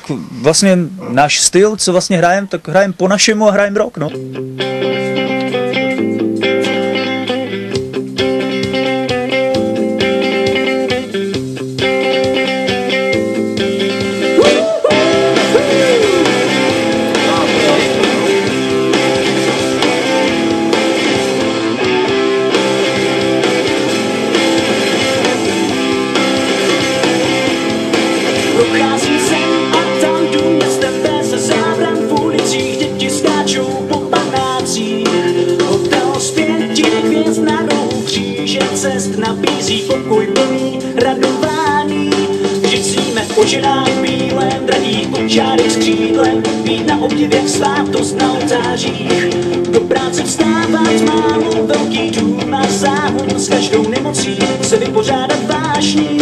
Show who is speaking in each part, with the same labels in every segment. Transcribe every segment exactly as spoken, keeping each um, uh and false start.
Speaker 1: vlastně náš styl, co vlastně hrajeme, tak hrajeme po našemu a hrajeme rock, no.
Speaker 2: Prochází sem a tam jdu městem bez zábran, v ulicích děti skáčou po panácích. Hotel z pěti hvězd na rohu kříže cest nabízí pokoj plný radování. Vždyť sníme o ženách v bílém, drahých kočárech s křídlem, být na obdiv jak svátost na oltářích. Do práce vstávat málo, velký dům a záhon, s každou nemocí se vypořádat vážný.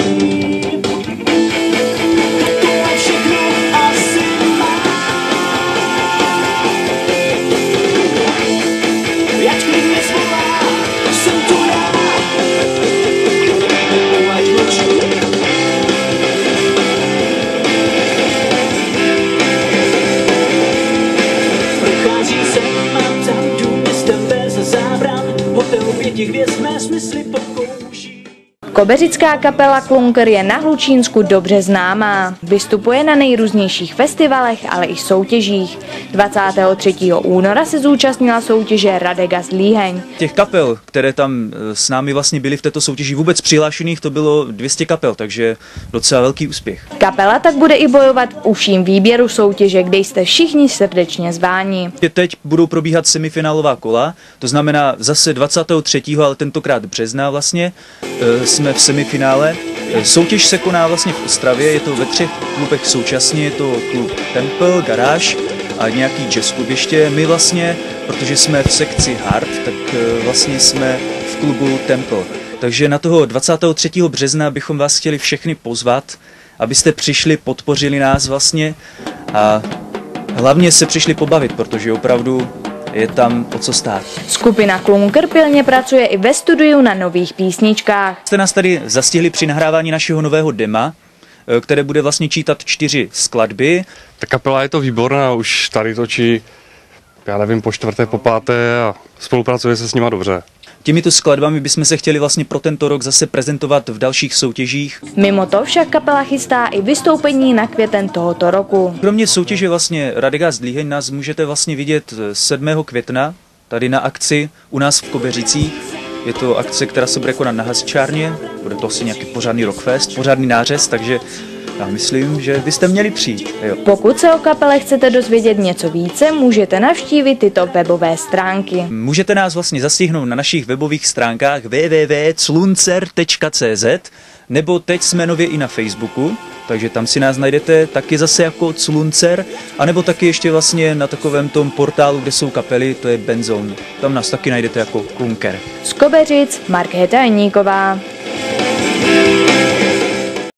Speaker 3: Kobeřická kapela Klunker je na Hlučínsku dobře známá. Vystupuje na nejrůznějších festivalech, ale i soutěžích. dvacátého třetího února se zúčastnila soutěže Radegast Líheň.
Speaker 1: Těch kapel, které tam s námi vlastně byly v této soutěži vůbec přihlášených, to bylo dvě stě kapel, takže docela velký úspěch.
Speaker 3: Kapela tak bude i bojovat v užším výběru soutěže, kde jste všichni srdečně zváni.
Speaker 1: Teď budou probíhat semifinálová kola, to znamená zase dvacátého třetího ale tentokrát března vlastně, jsme v semifinále. Soutěž se koná vlastně v Ostravě, je to ve třech klubech současně, je to klub Temple, Garáž a nějaký jazz klub ještě. My vlastně, protože jsme v sekci Hard, tak vlastně jsme v klubu Temple. Takže na toho dvacátého třetího března bychom vás chtěli všechny pozvat, abyste přišli, podpořili nás vlastně a hlavně se přišli pobavit, protože opravdu je tam o co stát.
Speaker 3: Skupina Klunker pilně pracuje i ve studiu na nových písničkách.
Speaker 1: Jste nás tady zastihli při nahrávání našeho nového dema, které bude vlastně čítat čtyři skladby.
Speaker 4: Ta kapela je to výborná, už tady točí, já nevím, po čtvrté, po páté a spolupracuje se s nima dobře.
Speaker 1: Těmito skladbami bychom se chtěli vlastně pro tento rok zase prezentovat v dalších soutěžích.
Speaker 3: Mimo to však kapela chystá i vystoupení na květen tohoto roku.
Speaker 1: Kromě soutěže vlastně Radegast Líheň nás můžete vlastně vidět sedmého května tady na akci u nás v Kobeřicích. Je to akce, která se bude konat na Hasičárně, bude to asi nějaký pořádný rockfest, pořádný nářez, takže já myslím, že byste měli přijít. Jo.
Speaker 3: Pokud se o kapele chcete dozvědět něco více, můžete navštívit tyto webové stránky.
Speaker 1: Můžete nás vlastně zastihnout na našich webových stránkách w w w tečka cluncer tečka c z nebo teď jsme nově i na Facebooku, takže tam si nás najdete taky zase jako Cluncer, anebo taky ještě vlastně na takovém tom portálu, kde jsou kapely, to je Benzone. Tam nás taky najdete jako Klunker.
Speaker 3: Z Kobeřic Markéta Jeníková.